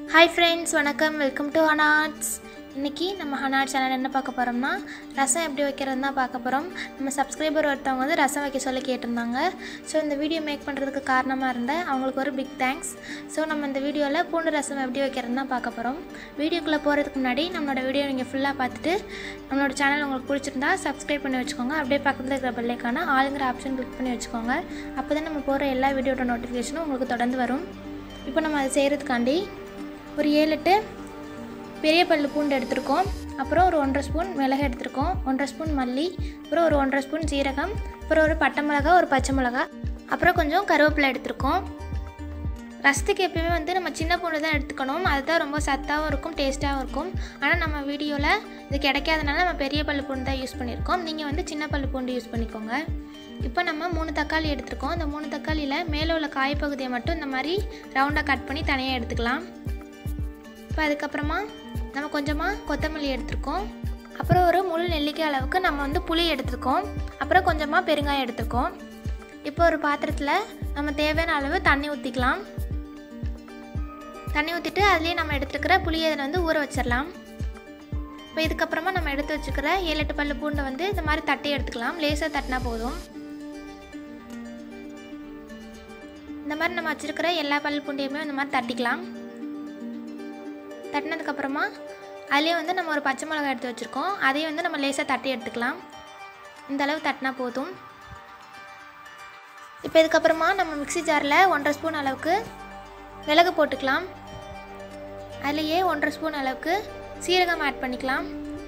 Hi friends, வணக்கம். Welcome to Hana. இன்னைக்கு நம்ம Hana சேனல் என்ன பார்க்க போறோம்னா ரசம் எப்படி வைக்கிறதுன்னு தான் பார்க்க போறோம். நம்ம சப்ஸ்கிரைபர் ஒருத்தவங்க வந்து ரசம் வைக்க சொல்லி கேட்டிருந்தாங்க. சோ இந்த வீடியோ மேக் பண்றதுக்கு காரணமா இருந்த அவங்களுக்கு ஒரு big thanks. சோ நம்ம இந்த வீடியோல பூண்டு ரசம் எப்படி வைக்கிறதுன்னு தான் பார்க்க போறோம். வீடியோக்குள்ள போறதுக்கு முன்னாடி நம்மளோட வீடியோ நீங்க ஃபுல்லா பார்த்துட்டு நம்மளோட சேனல் உங்களுக்கு பிடிச்சிருந்தா subscribe பண்ணி வெச்சுக்கோங்க. அப்படியே பக்கத்துல இருக்கிற பெல் ஐகானை ஆல்ங்கற ஆப்ஷன் கிளிக் பண்ணி வெச்சுக்கோங்க. அப்பதான் நம்ம போற எல்லா வீடியோட நோட்டிஃபிகேஷனும் உங்களுக்கு தொடர்ந்து வரும். இப்போ நம்ம அதை செய்யறதுக்காண்டி ஒரு 7-8 பெரிய பல்லு பூண்டு எடுத்துருக்கோம். அப்புறம் ஒரு 1.5 ஸ்பூன் மிளகு எடுத்துருக்கோம், 1.5 ஸ்பூன் மல்லி, அப்புறம் ஒரு 1.5 ஸ்பூன் ஜீரகம், அப்புறம் ஒரு பட்டை மிளகாய், ஒரு பச்சை மிளகாய், அப்புறம் கொஞ்சம் கருவேப்பிலை எடுத்துருக்கோம். ரசத்துக்கு எப்பயுமே வந்து நம்ம சின்ன பூண்டு தான் எடுத்துக்கணும். அதுதான் ரொம்ப சத்தாகவும் இருக்கும், டேஸ்ட்டாகவும் இருக்கும். ஆனால் நம்ம வீடியோவில் இது கிடைக்காதனால நம்ம பெரிய பல்லு பூண்டு தான் யூஸ் பண்ணியிருக்கோம். நீங்கள் வந்து சின்ன பல்லு பூண்டு யூஸ் பண்ணிக்கோங்க. இப்போ நம்ம 3 தக்காளி எடுத்துருக்கோம். இந்த 3 தக்காளியில் மேலே உள்ள காய் பகுதியை மட்டும் இந்த மாதிரி ரவுண்டாக கட் பண்ணி தனியாக எடுத்துக்கலாம். இப்போ அதுக்கப்புறமா நம்ம கொஞ்சமாக கொத்தமல்லி எடுத்துருக்கோம். அப்புறம் ஒரு முழு நெல்லிக்காய் அளவுக்கு நம்ம வந்து புளி எடுத்துருக்கோம். அப்புறம் கொஞ்சமாக பெருங்காயம் எடுத்துருக்கோம். இப்போ ஒரு பாத்திரத்தில் நம்ம தேவையான அளவு தண்ணி ஊற்றிக்கலாம். தண்ணி ஊற்றிட்டு அதுலேயே நம்ம எடுத்துருக்கிற புளியை அதில் வந்து ஊற வச்சிடலாம். இப்போ இதுக்கப்புறமா நம்ம எடுத்து வச்சுக்கிற 7-8 பல்லு பூண்டை வந்து இந்த மாதிரி தட்டி எடுத்துக்கலாம். லேசாக தட்டினா போதும். இந்த மாதிரி நம்ம வச்சுருக்கிற எல்லா பல்லு பூண்டையுமே இந்த மாதிரி தட்டிக்கலாம். தட்டினதுக்கப்புறமா அதுலேயே வந்து நம்ம ஒரு பச்சை மிளகாய் எடுத்து வச்சுருக்கோம். அதையும் வந்து நம்ம லேசாக தட்டி எடுத்துக்கலாம். இந்த அளவு தட்டினா போதும். இப்போ இதுக்கப்புறமா நம்ம மிக்ஸி ஜாரில் 1.5 ஸ்பூன் அளவுக்கு மிளகு போட்டுக்கலாம். அதுலேயே 1.5 ஸ்பூன் அளவுக்கு சீரகம் ஆட் பண்ணிக்கலாம்.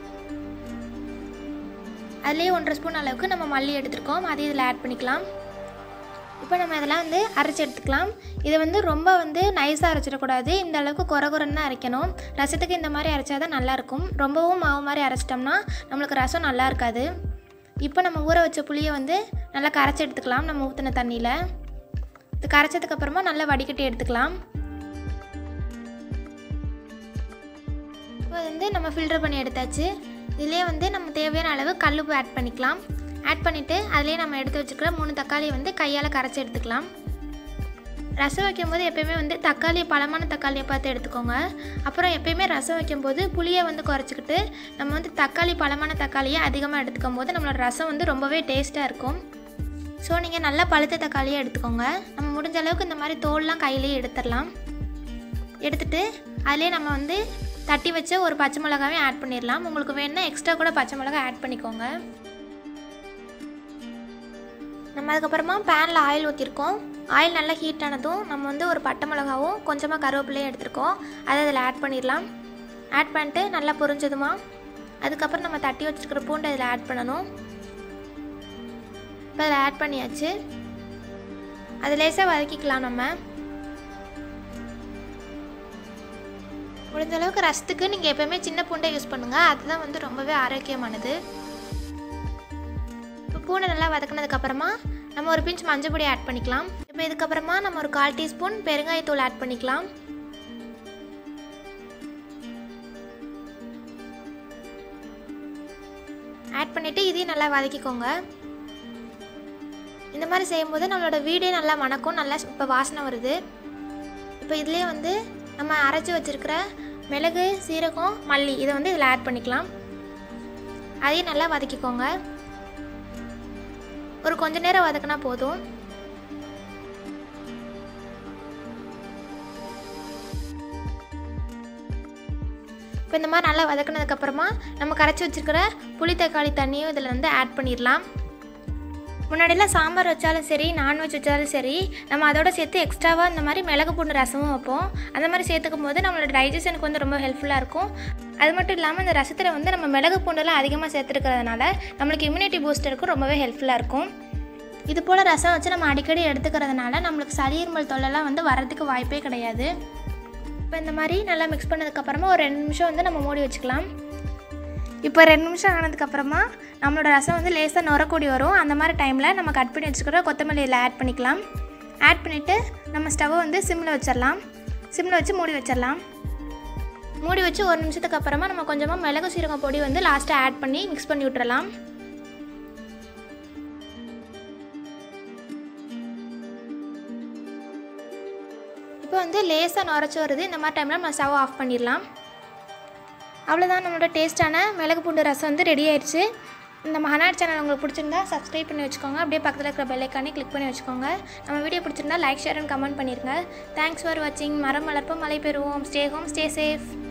அதுலேயே 1.5 ஸ்பூன் அளவுக்கு நம்ம மல்லி எடுத்துருக்கோம், அதையும் இதில் ஆட் பண்ணிக்கலாம். இப்போ நம்ம இதெல்லாம் வந்து அரைச்சி எடுத்துக்கலாம். இதை வந்து ரொம்ப வந்து நைஸாக அரைச்சிடக்கூடாது. இந்த அளவுக்கு குறன்னு தான் அரைக்கணும். ரசத்துக்கு இந்த மாதிரி அரைச்சா தான் நல்லாயிருக்கும். ரொம்பவும் மாவு மாதிரி அரைச்சிட்டோம்னா நம்மளுக்கு ரசம் நல்லா இருக்காது. இப்போ நம்ம ஊற வச்ச புளியை வந்து நல்லா கரைச்சி எடுத்துக்கலாம். நம்ம ஊற்றின தண்ணியில் இது கரைச்சதுக்கப்புறமா நல்லா வடிகட்டி எடுத்துக்கலாம். இப்போ வந்து நம்ம ஃபில்டர் பண்ணி எடுத்தாச்சு. இதிலே வந்து நம்ம தேவையான அளவு கல்லுப்பு ஆட் பண்ணிக்கலாம். ஆட் பண்ணிவிட்டு அதிலே நம்ம எடுத்து வச்சுக்கிற 3 தக்காளியை வந்து கையால் கரைச்சி எடுத்துக்கலாம். ரசம் வைக்கும்போது எப்போயுமே வந்து தக்காளி பழமான தக்காளியை பார்த்து எடுத்துக்கோங்க. அப்புறம் எப்போயுமே ரசம் வைக்கும்போது புளியை வந்து குறைச்சிக்கிட்டு நம்ம வந்து தக்காளி பழமான தக்காளியை அதிகமாக எடுத்துக்கும் போது நம்மளோட ரசம் வந்து ரொம்பவே டேஸ்ட்டாக இருக்கும். ஸோ நீங்கள் நல்லா பழுத்த தக்காளியை எடுத்துக்கோங்க. நம்ம முடிஞ்ச அளவுக்கு இந்த மாதிரி தோல்லாம் கையிலேயே எடுத்துடலாம். எடுத்துகிட்டு அதிலே நம்ம வந்து தட்டி வச்ச ஒரு பச்சை மிளகாவே ஆட் பண்ணிடலாம். உங்களுக்கு வேணுன்னா எக்ஸ்ட்ரா கூட பச்சை மிளகாய் ஆட் பண்ணிக்கோங்க. நம்ம அதுக்கப்புறமா பேனில் ஆயில் ஊற்றிருக்கோம். ஆயில் நல்லா ஹீட் ஆனதும் நம்ம வந்து ஒரு பட்டை மிளகாவும் கொஞ்சமாக கருவேப்பிலையும் எடுத்துருக்கோம். அதை அதில் ஆட் பண்ணிடலாம். ஆட் பண்ணிட்டு நல்லா பொரிஞ்சதுமா அதுக்கப்புறம் நம்ம தட்டி வச்சுருக்கிற பூண்டை அதில் ஆட் பண்ணணும். இப்போ அதில் ஆட் பண்ணியாச்சு. அது லேசாக வதக்கிக்கலாம். நம்ம முடிஞ்ச அளவுக்கு ரசத்துக்கு நீங்கள் எப்போயுமே சின்ன பூண்டை யூஸ் பண்ணுங்கள். அதுதான் வந்து ரொம்பவே ஆரோக்கியமானது. பூண்டை நல்லா வதக்கினதுக்கப்புறமா நம்ம ஒரு பிஞ்ச் மஞ்சள் பொடி ஆட் பண்ணிக்கலாம். இப்போ இதுக்கப்புறமா நம்ம ஒரு 1/4 டீஸ்பூன் பெருங்காயத்தூள் ஆட் பண்ணிக்கலாம். ஆட் பண்ணிவிட்டு இதையும் நல்லா வதக்கிக்கோங்க. இந்த மாதிரி செய்யும்போது நம்மளோட வீடே நல்லா மணக்கும். நல்லா இப்போ வாசனை வருது. இப்போ இதுலேயே வந்து நம்ம அரைச்சி வச்சுருக்கிற மிளகு, சீரகம், மல்லி இதை வந்து இதில் ஆட் பண்ணிக்கலாம். அதையும் நல்லா வதக்கிக்கோங்க. ஒரு கொஞ்ச நேரம் வதக்கினா போதும். இப்போ இந்த மாதிரி நல்லா வதக்கினதுக்கப்புறமா நம்ம கரைச்சி வச்சுருக்கிற புளி தக்காளி தண்ணியும் இதில் வந்து ஆட் பண்ணிடலாம். முன்னாடியெல்லாம் சாம்பார் வச்சாலும் சரி, நான்வெஜ் வச்சாலும் சரி, நம்ம அதோட சேர்த்து எக்ஸ்ட்ராவாக இந்த மாதிரி மிளகு பூண்டு ரசமும் வைப்போம். அந்த மாதிரி சேர்த்துக்கும் போது நம்மளோட டைஜஷனுக்கு வந்து ரொம்ப ஹெல்ப்ஃபுல்லாக இருக்கும். அது மட்டும் இல்லாமல் இந்த ரசத்தில் வந்து நம்ம மிளகு பூண்டெல்லாம் அதிகமாக சேர்த்துருக்கிறதுனால நம்மளுக்கு இம்யூனிட்டி பூஸ்டருக்கும் ரொம்பவே ஹெல்ப்ஃபுல்லாக இருக்கும். இது போல் ரசம் வச்சு நம்ம அடிக்கடி எடுத்துக்கிறதுனால நம்மளுக்கு சளி இருமல் தொல்லைலாம் வந்து வரதுக்கு வாய்ப்பே கிடையாது. இப்போ இந்த மாதிரி நல்லா மிக்ஸ் பண்ணதுக்கப்புறமா ஒரு 2 நிமிஷம் வந்து நம்ம மூடி வச்சுக்கலாம். இப்போ 2 நிமிஷம் ஆனதுக்கப்புறமா நம்மளோட ரசம் வந்து லேசாக நுரக்கூடி வரும். அந்த மாதிரி டைமில் நம்ம கட் பண்ணி வச்சுக்கிற கொத்தமல்லியில் ஆட் பண்ணிக்கலாம். ஆட் பண்ணிவிட்டு நம்ம ஸ்டவ்வை வந்து சிம்மில் வச்சிடலாம். சிம்மில் வச்சு மூடி வச்சிடலாம். மூடி வச்சு 1 நிமிஷத்துக்கு அப்புறமா நம்ம கொஞ்சமாக மிளகு சீரகம் பொடி வந்து லாஸ்ட்டாக ஆட் பண்ணி மிக்ஸ் பண்ணி விட்டுறலாம். இப்போ வந்து கொஞ்சம் லேசாக நுரைச்சி வருது. இந்த மாதிரி டைமில் நம்ம ஸ்டவ் ஆஃப் பண்ணிடலாம். அவ்வளோதான், நம்மளோட டேஸ்ட்டான மிளகு பூண்டு ரசம் வந்து ரெடி ஆயிடுச்சு. நம்ம ஹனாட் சேனல் உங்களுக்கு பிடிச்சிருந்தா சப்ஸ்கிரைப் பண்ணி வச்சுக்கோங்க. அப்படியே பக்கத்தில் இருக்கிற பெல் ஐக்கானே கிளிக் பண்ணி வச்சுக்கோங்க. நம்ம வீடியோ பிடிச்சிருந்தா லைக், ஷேர் அண்ட் கமெண்ட் பண்ணிடுங்க. தேங்க்ஸ் ஃபார் வாட்சிங். மரம் வளர்ப்போம், மழை பெறுவோம். Stay home, stay safe.